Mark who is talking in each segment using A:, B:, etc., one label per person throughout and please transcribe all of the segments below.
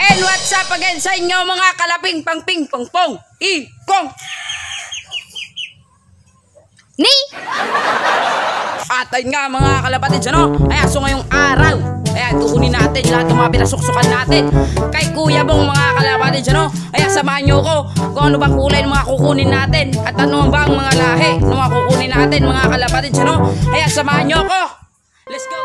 A: And what's up again sa inyo mga kalaping pangping pongpong ikong ni atay nga mga kalapatids, ano? Ayan, so ngayong araw, ayan, kukunin natin lahat ng mga pinasuksukan natin kay Kuya Bong mga kalapatids, ano? Ayan, samahan nyo ko kung ano bang kulay ng mga kukunin natin at ano bang mga lahi ng mga kukunin natin mga kalapatids, ano? Ayan, samahan nyo ko. Let's go!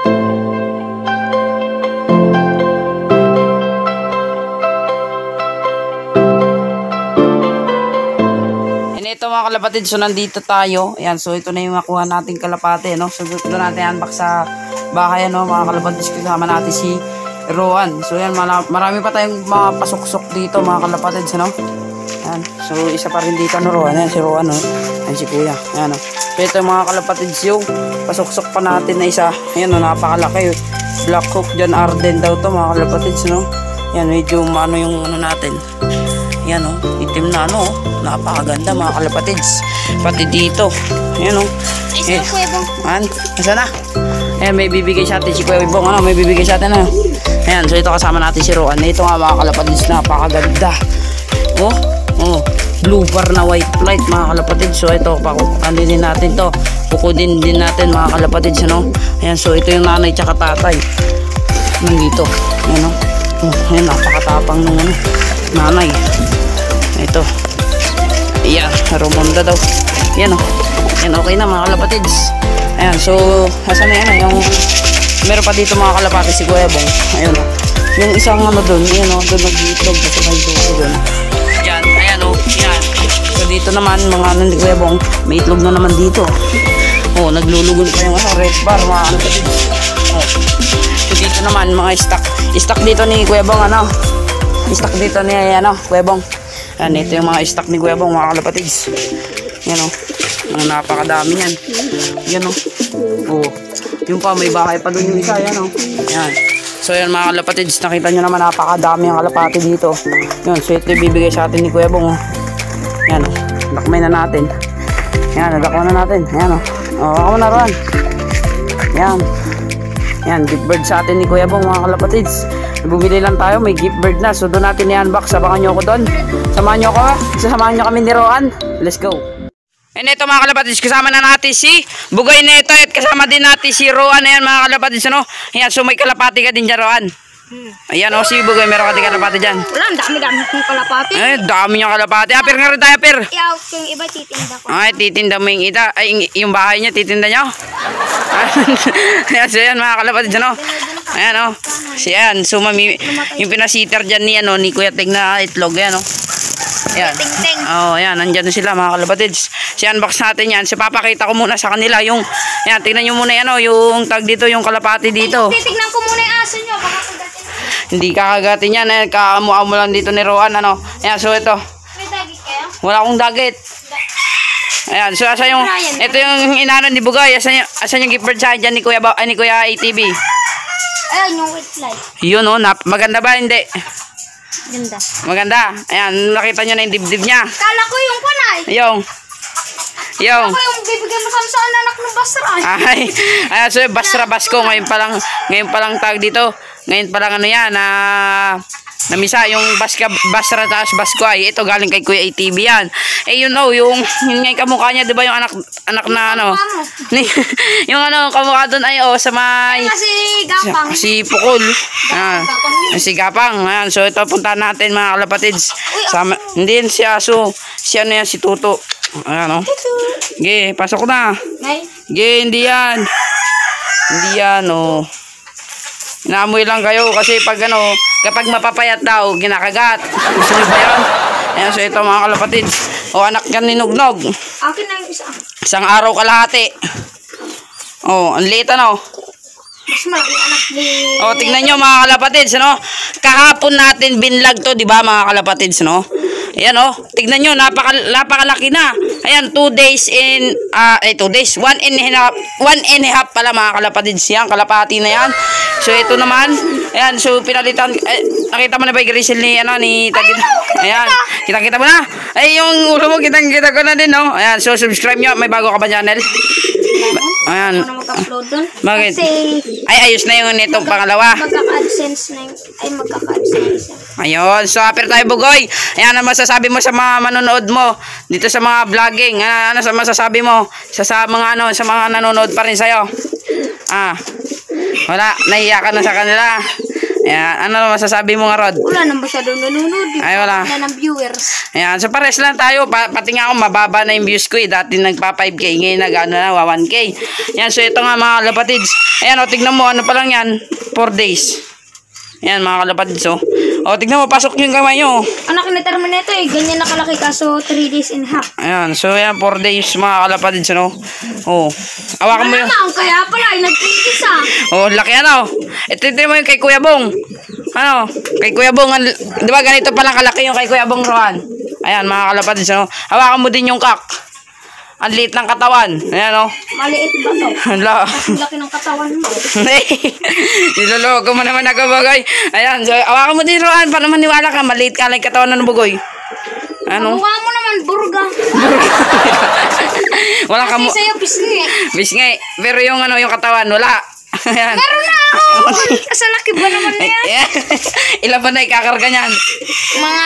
A: Ito mga kalapatid, so nandito tayo. Ayan, so ito na yung nakuha nating kalapate, no? So dito natin unbox sa bahay, no? Mga kalapatid, kasama natin si Rowan. So ayan, marami pa tayong mga pasuksok dito mga kalapatid, no? Ayan, so isa pa rin dito, no, Rowan? Ayan, si Rowan, no? Ayan, si Kuya. Ayan, no? So ito mga kalapatid, yung pasuksok pa natin na isa. Ayan, no? Napakalaki. Black Hawk John Arden daw to mga kalapatid, no? Ayan, medyo ano yung ano natin. Ayan, no? Itim na, ano, napakaganda mga kalapatids. Pati dito. Ayan, o. Ayan, nasa na? Ayan, may bibigay sa atin si Kuya Bong. Ano, may bibigay sa atin, ano. Ayan, so ito kasama natin si Rowan. Ito nga mga kalapatids, napakaganda. Oh, blue bar na white light mga kalapatids. So ito, andinin natin to. Kukudin din natin mga kalapatids, ano. Ayan, so ito yung nanay tsaka tatay. Nandito. Ayan, o. Ayan, napakatapang ng ano, nanay. Ito. Ayan, Romonda daw. Ayan, o. Ayan, okay na mga kalapatids. Ayan, so asan na yan, yung meron pa dito mga kalapatids si Kuya Bong. Ayan, o. Yung isang ano doon, ayan, o. Doon nag-iitlog kasi may dugo doon. Ayan, ayan, o. Ayan. So dito naman mga ano ni Kuya Bong, may itlog na naman dito. O, naglulugon pa yung ano, red bar mga kalapatids. O. So dito naman mga stock dito ni Kuya Bong, ano. Stock dito ni ano, Kuya Bong. Yan, ito yung mga stock ni Kuya Bong mga kalapatids. Yan, o. Ang napakadami yan. Yan, o. Oh. Yung pa, may bahay pa doon yung isa. Yan, o. Yan. So yan mga kalapatids, nakita nyo naman napakadami ang kalapati dito. Yan, so ito bibigay sa atin ni Kuya Bong, o. Yan, o. Lakmay na natin. Yan, nadakwa na natin. Yan, o. O, ako na ron. Yan. Yan, gift bird sa atin ni Kuya Bong mga kalapatids. Bumili lang tayo, may gift bird na. So doon natin i-unbox. Sabakan nyo ako doon. Samahan nyo ako, ha? Sasamahan nyo kami ni Rowan. Let's go. And ito mga kalapatids, kasama na natin si Bugay Neto at kasama din natin si Rowan. Ayan mga kalapatids, ano? Ayan, so may kalapati ka din dyan, Rowan. Ayan, o, si Bugay, meron ka din kalapati dyan.
B: Wala, dami kong kalapati.
A: Eh, dami niyang kalapati. Apir nga rin tayo, apir.
B: Iyaw, yung iba titinda ko.
A: Ay, titinda mo yung ita. Ay, yung bahay niya, titinda niyo. Ayan, so yan mga kalapatids, ano? Ayan, o. Ayan, so mami, yung pinasiter dyan ni, ano, ni Kuya Ting na itlog, ayan, o. Ayan. Oh, ayan, nandyan na sila mga kalapatids. Si unbox natin yan. Si papakita ko muna sa kanila yung, ayan, tingnan nyo muna yan, o, yung tag dito, yung kalapati dito.
B: Titignan ko muna yung aso nyo, baka kagatin.
A: Hindi kakagatin yan, eh, kaamu-amu lang dito ni Rowan, ano. Ayan, so ito.
B: May dagit kayo?
A: Wala akong dagit. Ayan, so asa yung, ito yung inano ni Bugay, asa yung gift bird sa dyan ni Kuya ATV.
B: Ayun, yung white light.
A: Yun, o, maganda ba? Hindi.
B: Ganda.
A: Maganda. Ayan, nakita nyo na yung dibdib niya.
B: Kala ko yung panay.
A: Yung.
B: Kala ko yung bibigyan mo sa anak ng basra.
A: Ay, ayan, so Basra Basko, ngayon pa lang tag dito. Ngayon pa lang ano yan, namisa yung Basra taas Basko ay ito galing kay Kuya ATV yan. Eh yun, oh, yung ngayon kamukha niya, 'di ba, yung anak na ano? Yung ano kamukha doon ay sa may
B: si Gapang.
A: Si Pukol. Si Gapang. Ayan, so ito punta natin mga kalapatids. Sama, hindi yan si Aso. Si ano yan, si Tuto. Ayan, oh. Ge, pasok na. Ge, hindi yan. Hindi yan, oh. Inaamoy lang kayo kasi pag ano, kapag mapapayat daw, ginakagat. Gusto nyo ba yan? Ayan, so ito mga kalapatids. O, anak yan ni Nugnog.
B: Akin na yung isa.
A: Isang araw kalahati. O, ang liit, ano?
B: Mas malaki anak ni...
A: O, tingnan nyo mga kalapatids, ano? Kahapon natin binlag to, di ba mga kalapatids, no? Ayan, oh. Tignan nyo, napakalaki na. Ayan, 2 days in, 2 days. 1 and a half pala mga kalapatids yan. Kalapati na yan. So, ito naman. Ayan, so, pinalitan. Nakita mo na ba yung grizzle ni, ano, ni Tagit? Ayan, kita mo na. Ay, yung ulo mo, kita ko na din, no? Ayan, so, subscribe nyo. May bago ka ba channel? Ayan.
B: Ako na mag-upload dun.
A: Bakit?
B: Kasi
A: Ay, ayos na yung nitong pangalawa.
B: magkaka-AdSense na yung... Ay, magkaka-AdSense na isa.
A: Ayun, so happy tayo Bugoy. Ayan ang masasabi mo sa mga manonood mo dito sa mga vlogging. Ano sa masasabi mo sa mga ano sa mga nanonood pa rin sa'yo? Wala, nahiya ka na sa kanila. Ayan, ano masasabi mo nga Rod?
B: Wala nang masyadong nanonood.
A: Ay, wala.
B: Wala ng viewers.
A: Ayan, so pares lang tayo. Pati nga ako, mababa na yung views ko eh. Dati nagpa 5K, ngayon nag-ano na, 1K. Ayan, so ito nga mga kalapatids. Ayan, o, tignan mo, ano pa lang yan? 4 days. Ayan, mga kalapatids, o. O, tignan mo, pasok yung kamay nyo.
B: Anak ni Terminator eh, ganyan nakalaki kaso 3 days and a half.
A: Ayan, so ayan, 4 days mga kalapatids, ano? O, awakan mo yun.
B: Kaya pala, ay nag-3 ah.
A: Oh, laki ano. Ito mo yung kay Kuya Bong. Ano? Kay Kuya Bong, di ba ganito palang kalaki yung kay Kuya Bong Roan? Ayan, mga kalapatids, ano? Hawakan mo din yung kak. Ang liit ng katawan. Ayan, oh.
B: Maliit ba to?
A: Hala.
B: Ang laki ng katawan mo.
A: Niloloko mo naman ako, Bugoy. Ayan, so hawakan mo din, Roan. Para maniwala ka, maliit ka lang yung katawan ng Bugoy. Ano?
B: Mukha mo naman, burga.
A: Wala ka mo.
B: Kasi sa'yo, pisngi.
A: Bisngay. Pero yung ano, yung katawan, wala. Ayan.
B: Meron na ako. Sa laki ba naman na yan?
A: Ilan ba na ikakarga niyan?
B: Mga...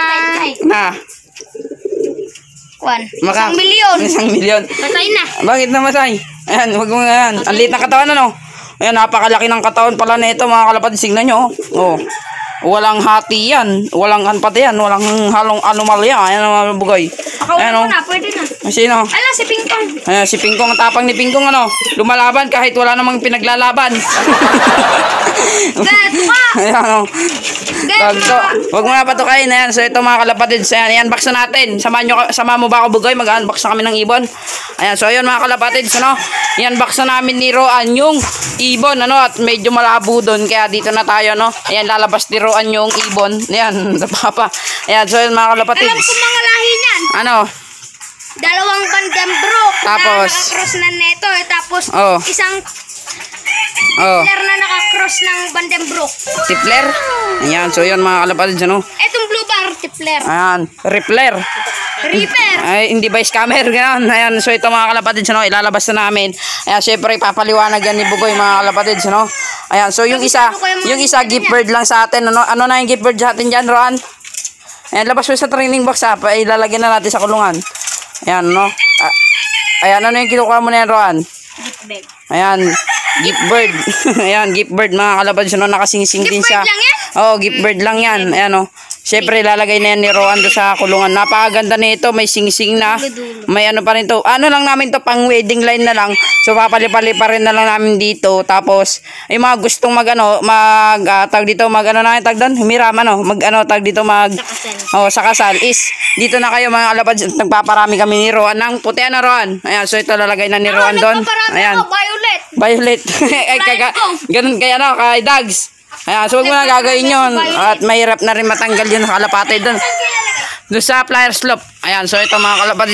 A: Maka,
B: 1 milyon.
A: 1 milyon.
B: Patay na.
A: Bakit namatay? Ayan, wag mo nga yan. Ang liit na katawan, ano? Ayan, napakalaki ng katawan pala na ito, mga kalapatids. Tignan nyo, oh. Walang hati yan. Walang hanpati yan. Walang halong anomalya. Ayan, mga Bugoy.
B: Akaw mo na, pwede na.
A: Sino?
B: Ala, si Pingpong.
A: Ayan, si Pingkong. Ang tapang ni Pingkong, ano? Lumalaban kahit wala namang pinaglalaban.
B: Get ma!
A: Ayan, oh. Tagto. Huwag mo na patukain. Ayan, so ito mga kalapatids. Ayan, i-unbox na natin. Sama mo ba ako, Bugoy? Mag-unbox na kami ng ibon. Ayan, so ayun mga kalapatids, ano? I-unbox na namin ni Roan yung ibon, ano? At medyo malabo doon. Kaya dito na tayo, no? Ayan, lalabas ni Roan yung ibon. Ayan, papa. Ayan, so ayun mga kalapatids.
B: Alam ko mga lahi niyan.
A: Ano?
B: Dalawang bandang brook
A: Tapos?
B: na nakakross na neto. Tapos
A: Oh.
B: isang
A: Oh,
B: player na nakakross ng bandang brook.
A: tipler. Ayan, so yun mga kalapatids, ano?
B: Etong blue bar, tipler.
A: Ayan, Rippler.
B: Reaper.
A: Ay, hindi ba scammer? Ganun. Ayan, so ito mga kalapatids, ano, ilalabas na namin. Ayan, syempre, papaliwanag yan ni Bugoy, mga kalapatids, ano. Ayan, so yung isa gift bird lang sa atin, ano. Ano na yung gift bird sa atin dyan, Roan? Ayan, labas mo sa training box, ha. Ilalagyan na natin sa kulungan. Ayan, no. Ayan, ano yung kinukuha mo na yan, Roan? Ayan, gift bird. Ayan, gift bird, mga kalapatids, ano, nakasingsing din siya.
B: Gift bird lang yan?
A: Oo, gift bird lang yan. Ayan, o. Siyempre, ilalagay na yan ni Roan doon sa kulungan. Napakaganda nito. May sing-sing na. May ano pa rin to. Ano lang namin to, pang wedding line na lang. So, papali-pali pa rin na lang namin dito. Tapos, yung mga gustong tag dito, tag doon? Humiram, tag dito, sa kasal is, dito na kayo mga kalapads. Nagpaparami kami ni Roan ng puti na Roan. Ayan, so ito lalagay na ni Roan doon. Ayan.
B: Violet.
A: Violet. Ay, ganun kaya kay Dags. Ayan, so huwag mo na gagawin yun. At mahirap na rin matanggal yun sa kalapate doon. Doon sa flyer slope. Ayan, so ito mga kalapate.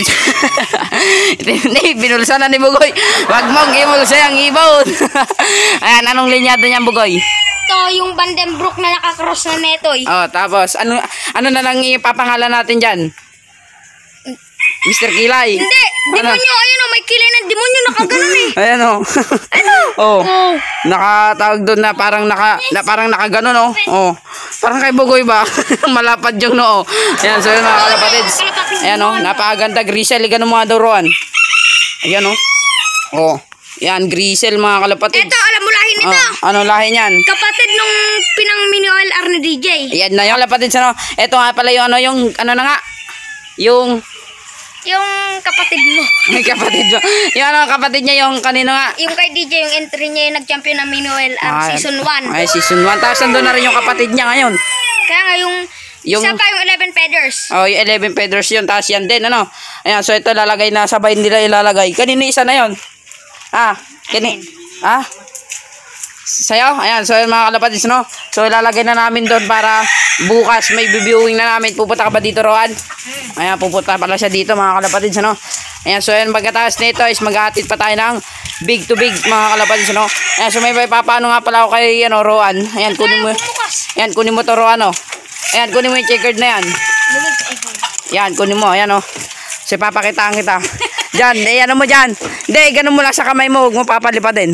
A: Binulsa na ni Bugoy. Wag mong imulsa yung ibon. Ayan, anong linyado niyan, Bugoy?
B: Ito yung bandang brook na nakakross na neto.
A: Oh, tapos, ano na lang ipapangalan natin dyan? Mr. Kilay.
B: Hindi, demonyo. Ayun o, may kilay ng demonyo nakaganon eh.
A: Ayan o. Oh. Nakatawag doon na parang nakaganon o. Oh. Parang kay Bugoy ba? Malapad yung noo. Ayan, so yun mga kalapatids. Ayan o, napakaganda. Grisel, ganun mga daw Roan. Ayan o. Oh. Yan, Grisel mga kalapatids.
B: Ito, alam mo lahi nito.
A: Ano lahi niyan?
B: Kapatid nung pinang mini oil ni DJ.
A: Ayan na yung kalapatids. Ito nga pala yung na nga.
B: Yung kapatid mo.
A: May kapatid mo. Yung kapatid niya yung kanino nga.
B: Yung kay DJ, yung entry niya yung nag-champion ng mini oil season 1.
A: Ay, season 1. Tapos nandun na rin yung kapatid niya ngayon.
B: Kaya nga isa pa yung 11 feathers.
A: Oh, yung 11 feathers yun. Tapos yan din, ano. Ayan, so ito lalagay na, sabay nila ilalagay. Kanino isa na yun? Sayo? Ayan, so yun mga kalapatids, no? So ilalagay na namin doon para bukas may viewing na namin. Pupunta ka ba dito, Roan? Ayan, pupunta pala siya dito, mga kalapatids, no? Ayan, so yun, pagkatapos nito is maghahatid pa tayo ng big to big, mga kalapatids, no? Ayan, so may papaano nga pala ako kay, Roan. Ayan, kunin mo to, Roan, no? Ayan, kunin mo yung checkered na yan. Ayan, kunin mo, ayan, no? So papakitaan kita. Diyan, ano mo dyan. Hindi, ganun mo lang sa kamay mo. Huwag mo papalipadin.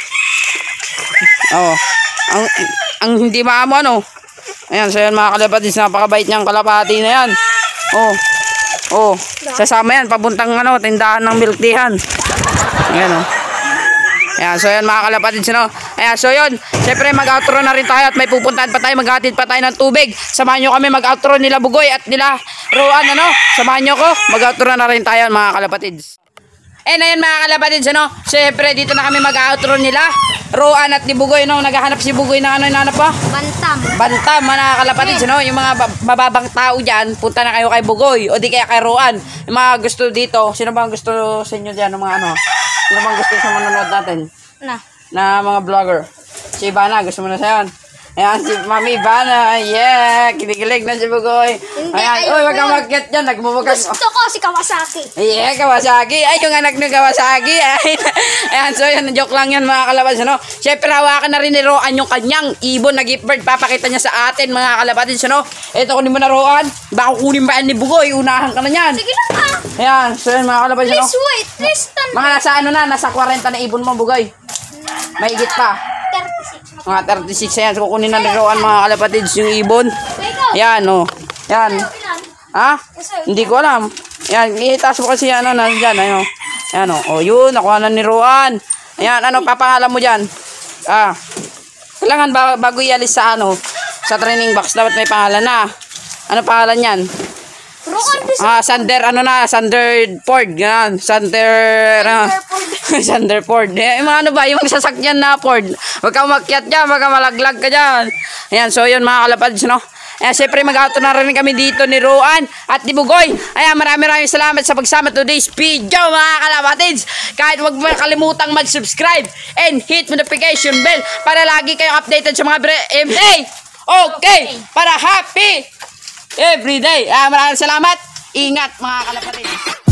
A: Oo. Ang hindi maamo, ano. Ayan, so yan mga kalapatids. Napakabait niyang kalapati na yan. Oh. Oh. Sasama yan. Pabuntang tindahan ng milk teahan. Ayan, oh. Ayan, so yan mga kalapatids, no? Ayan, so yun. Siyempre mag-outro na rin tayo at may pupuntahan pa tayo. Maghatid pa tayo ng tubig. Samahan nyo kami mag-outro nila Bugoy at nila Roan, ano? Samahan nyo ko. Mag-outro na rin tayo mga kalapatids. Ayan mga kalapatids, ano? Siyempre dito na kami mag-outro nila Roan at ni Bugoy, no? Naghahanap si Bugoy ng hinanap pa? Bantam, mga kalapatids, no? Yung mga mababang tao dyan, punta na kayo kay Bugoy o di kaya kay Roan. Yung mga gusto dito, sino bang gusto sa inyo dyan? Mga ano? Sino bang gusto sa manonood natin? Na mga vlogger. Si Ivana, gusto mo na siya yan? Ayan, si Mami Ivana. Yeah, kinikilig na si Bugoy. Ayan, uy, wag kang mag-get dyan. Nagmumukas.
B: Gusto ko si Kawasaki.
A: Yeah, Kawasaki. Ay, yung anak ni Kawasaki. Ayan, so yan, joke lang yan mga kalapatids, ano? Siyempre, hawakan na rin ni Roan yung kanyang ibon na gift bird. Papakita niya sa atin mga kalapatids, ano? Ito, kunin mo na Roan. Baka kunin ba yan ni Bugoy? Unahan ka na yan.
B: Sige lang ha.
A: Ayan, so yan mga kalapatids, ano?
B: Please wait. Please stand.
A: Mga nasa nasa 40 na ibon mo, Bugoy. May higit pa.
B: 36.
A: Mga 36 yan. So, kukunin na ni Roan mga kalapatids yung ibon. Yan, oh. Yan. Ha? Hindi ko alam. Yan, itaas mo kasi ano, nandyan. Ayun. Yan, oh. Oh, yun. Nakuha na ni Roan. Ayan, ano, papangalan mo dyan? Kailangan bago ialis sa ano, sa training box, dapat may pangalan na. Ano pangalan yan? Sander, Sanderford, gano'n. Sanderford. Yung mga ano ba, yung sasakyan na Ford. Huwag kang makyat dyan, huwag kang malaglag ka dyan. Ayan, so yun mga kalapatids, no? Ayan, siyempre mag-auto na rin kami dito ni Roan at ni Bugoy. Ayan, maraming salamat sa pagsama today's video mga kalapatids. Kahit huwag mo kalimutang mag-subscribe and hit notification bell para lagi kayong updated sa mga everyday. Okay, para happy everyday. Maraming salamat. Ingat mga kalapatids.